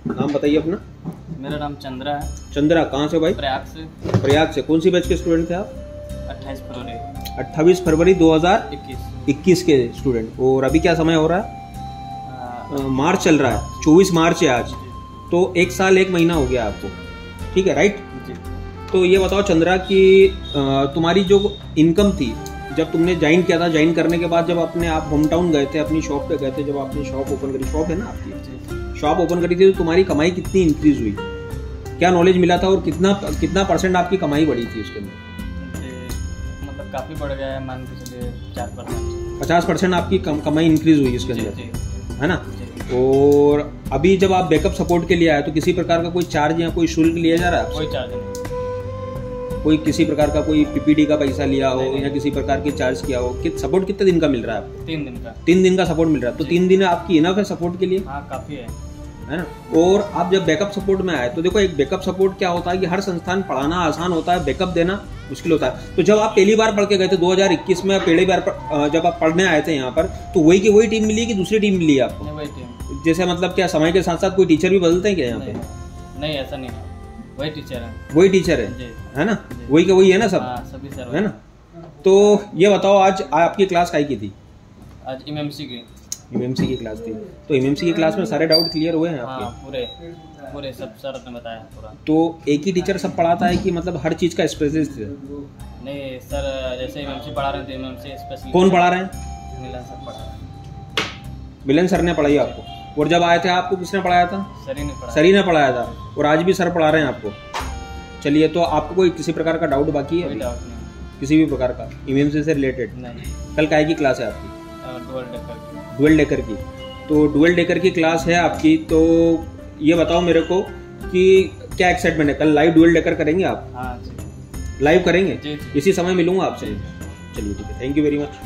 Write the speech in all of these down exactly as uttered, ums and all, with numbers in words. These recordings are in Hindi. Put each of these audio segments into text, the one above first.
नाम बताइए अपना। मेरा नाम चंद्रा है। चंद्रा, कहाँ से भाई? प्रयाग से। प्रयाग से। कौन सी बैच के स्टूडेंट थे आप? अट्ठाईस फरवरी अट्ठाईस फरवरी दो हज़ार इक्कीस इक्कीस के स्टूडेंट। और अभी क्या समय हो रहा है? आ, मार्च चल रहा है, चौबीस मार्च है आज। तो एक साल एक महीना हो गया आपको, ठीक है, राइट जी। तो ये बताओ चंद्रा कि तुम्हारी जो इनकम थी जब तुमने ज्वाइन किया था, ज्वाइन करने के बाद जब अपने आप होम टाउन गए थे, अपनी शॉप पे गए थे, जब आपने शॉप ओपन करी, शॉप है ना आपकी, शॉप ओपन करी थी, तो तुम्हारी कमाई कितनी इंक्रीज हुई? क्या नॉलेज मिला था और कितना कितना परसेंट आपकी कमाई बढ़ी थी उसके अंदर? मतलब काफी बढ़ गया है, मान के चलिए चार परसेंट पचास परसेंट आपकी कम, कमाई इंक्रीज हुई इसके अंदर, है ना? जी। और अभी जब आप बैकअप सपोर्ट के लिए आए तो किसी प्रकार का कोई चार्ज या कोई शुल्क लिया जा रहा है? कोई चार्ज नहीं। कोई किसी प्रकार का कोई पीपीडी का पैसा लिया हो या किसी प्रकार की चार्ज किया हो? कि सपोर्ट कितने दिन का मिल रहा है आपको? तीन दिन का। तीन दिन का सपोर्ट मिल रहा है, तो तीन दिन आपकी इनफ है सपोर्ट के लिए? हाँ, काफी है, है ना? और आप जब बैकअप सपोर्ट में आए तो देखो, एक बैकअप सपोर्ट क्या होता है कि हर संस्थान पढ़ाना आसान होता है, बैकअप देना मुश्किल होता है। तो जब आप पहली बार पढ़ के गए थे दो हज़ार इक्कीस में, पहली बार जब आप पढ़ने आए थे यहाँ पर, तो वही की वही टीम मिली कि दूसरी टीम मिली आपको? वही टीम। जैसे मतलब क्या समय के साथ साथ कोई टीचर भी बदलते हैं क्या यहाँ पे? नहीं, ऐसा नहीं है, वही टीचर है। वही टीचर है, जी। है ना? वही के वही है ना सब? हाँ, सभी सर है ना? तो ये बताओ आज आपकी क्लास काई की थी? आज एमएमसी की एमएमसी की क्लास थी। तो एमएमसी की क्लास में सारे डाउट क्लियर हुए हैं आपके? हाँ, पूरे पूरे सब सर ने बताया पूरा। तो एक ही टीचर सब पढ़ाता है कि मतलब हर चीज का स्पेशलिस्ट है? नहीं सर, जैसे एमएमसी पढ़ा रहे थे, एमएमसी स्पेशल। कौन पढ़ा रहे हैं? मिलन सर पढ़ा रहे हैं। मिलन सर ने पढ़ाई आपको? और जब आए थे आपको किसने पढ़ाया था? सर ही ने पढ़ाया। सर ही ने पढ़ाया था। और आज भी सर पढ़ा रहे हैं आपको? चलिए, तो आपको कोई किसी प्रकार का डाउट बाकी है? कोई डाउट नहीं, किसी भी प्रकार का एमएमसी से रिलेटेड? नहीं। कल काय की क्लास है आपकी? डुअल डेकर की। डुअल डेकर की। तो डुअल डेकर की क्लास है आपकी। तो ये बताओ मेरे को कि क्या एक्साइटमेंट है? कल लाइव डुअल डेकर करेंगे आप? हाँ जी। लाइव करेंगे? जी, जी। इसी समय मिलूंगा आपसे। चलिए ठीक है, थैंक यू वेरी मच।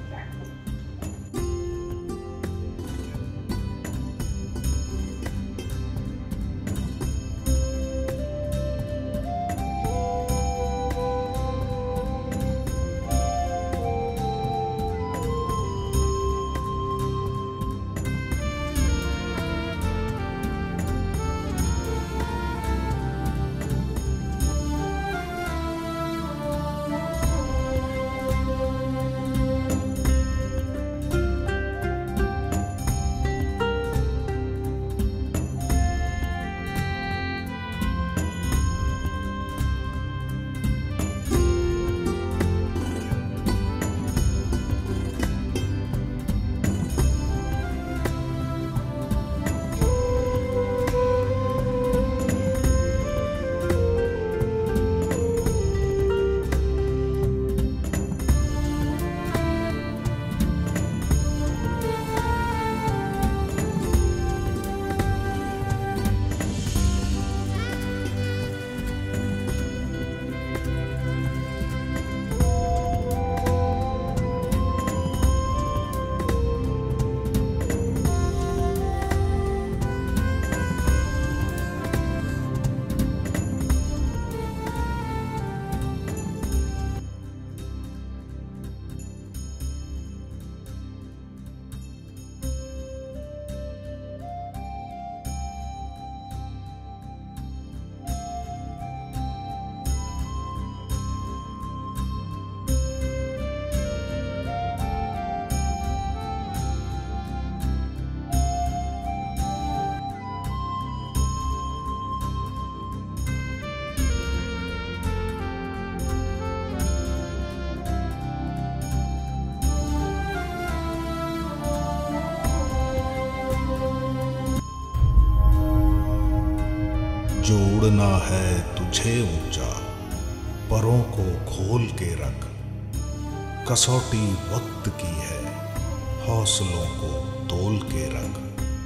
जोड़ना है तुझे ऊंचा, परों को खोल के रख, कसौटी वक्त की है, हौसलों को तोल के रख।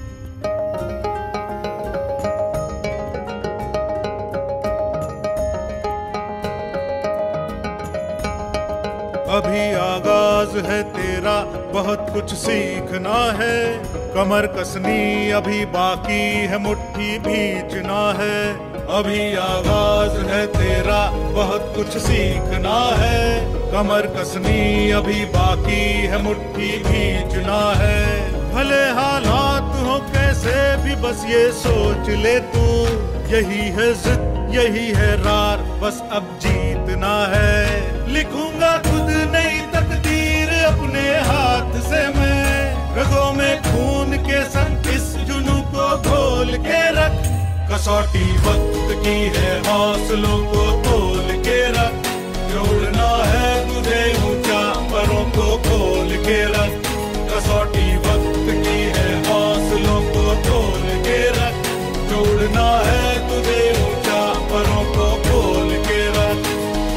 अभी आगाज है तेरा, बहुत कुछ सीखना है, कमर कसनी अभी बाकी है, मुट्ठी भींचना है। अभी आगाज है तेरा, बहुत कुछ सीखना है, कमर कसनी अभी बाकी है, मुट्ठी भींचना है। भले हालात हो कैसे से भी बस ये सोच ले तू, यही है जिद यही है रार, बस अब जीतना है। लिखूंगा खुद नई तकदीर अपने हाथ से मैं, रगों में खून के संग इस जुनून को घोल के रख। कसौटी वक्त की है हौसलों को तोल के रख, जोड़ना है तुझे ऊंचा परों को खोल के रख। कसौटी वक्त की है हौसलों को तोल के रख, जोड़ना है तुझे ऊंचा परों को खोल के रख।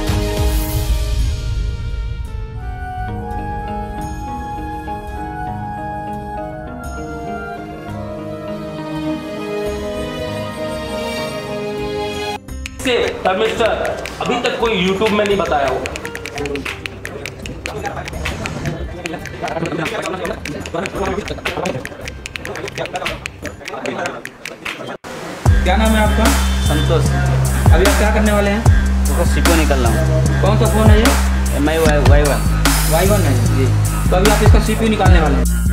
मिस्टर अभी तक कोई यूट्यूब में नहीं बताया हो। क्या नाम है आपका? संतोष। अभी आप क्या करने वाले हैं? तो सीपो निकल रहा हूँ। कौन सा फ़ोन है ये? M I Y one Y one है जी। तो अभी आप इसका सीपीयू निकालने वाले हैं।